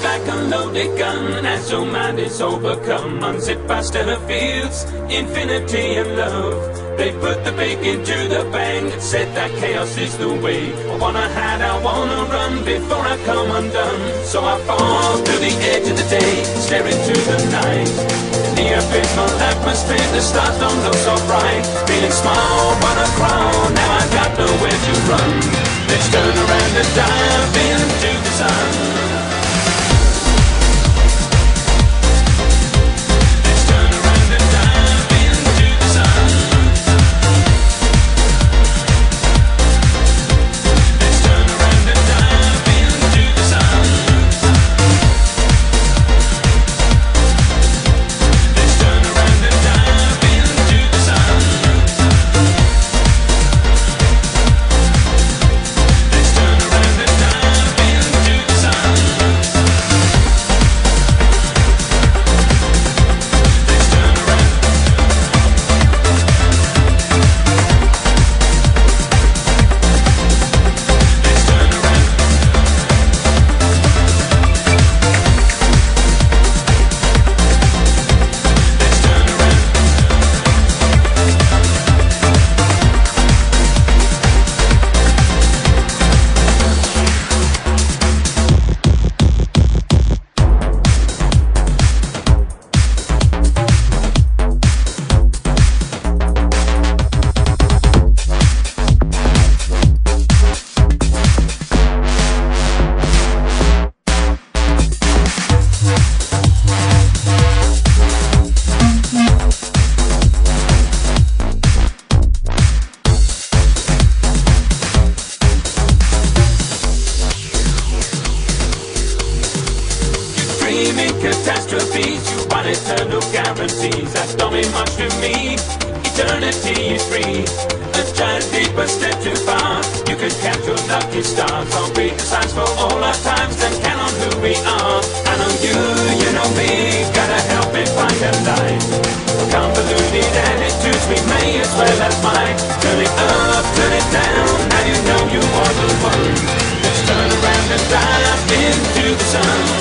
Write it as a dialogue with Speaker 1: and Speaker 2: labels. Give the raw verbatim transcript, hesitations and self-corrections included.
Speaker 1: like a loaded gun. As your mind is overcome, unzip by stellar fields, infinity and love. They put the big into the bang and said that chaos is the way. I wanna hide, I wanna run before I come undone. So I fall to the edge of the day, stare into the night. In the abysmal atmosphere, the stars don't look so bright. Feeling small, but I crawl, now I got nowhere to run. Let's turn around and dive into the sun. Catastrophes, you want eternal guarantees. That don't mean much to me. Eternity is free. A giant leap, a step too far. You can count your lucky stars. I'll read the signs for all our times and count on who we are. I know you, you know me. Gotta help me find a light. Convoluted attitudes we may as well as mine. Turn it up, turn it down. Now you know you are the one. Let's turn around and dive into the sun.